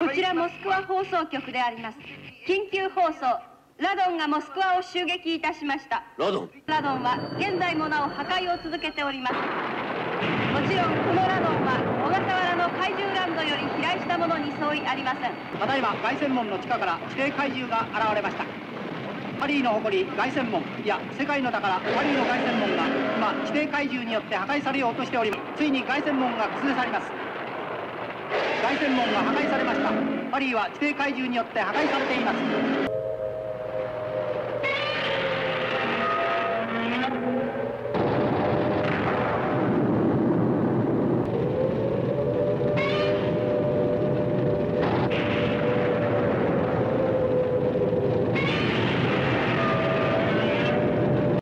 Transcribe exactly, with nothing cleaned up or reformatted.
こちらモスクワ放送局であります。緊急放送、ラドンがモスクワを襲撃いたしました。 ラドンラドンは現在もなお破壊を続けております。もちろんこのラドンは小笠原の怪獣ランドより飛来したものに相違ありません。 ただいま凱旋門の地下から地底怪獣が現れました。パリの誇り凱旋門、いや世界の宝パリの凱旋門が今地底怪獣によって破壊されようとしております。ついに凱旋門が崩されます。凱旋門が破壊されました。パリは地底怪獣によって破壊されています。